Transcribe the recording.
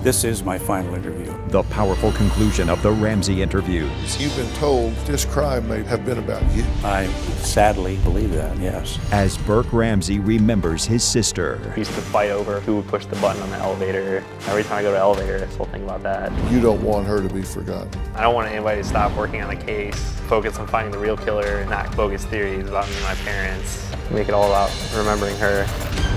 This is my final interview. The powerful conclusion of the Ramsey interviews. You've been told this crime may have been about you. I sadly believe that, yes. As Burke Ramsey remembers his sister. We used to fight over who would push the button on the elevator. Every time I go to the elevator, I still think about that. You don't want her to be forgotten. I don't want anybody to stop working on a case, focus on finding the real killer, and not bogus theories about me and my parents. Make it all about remembering her.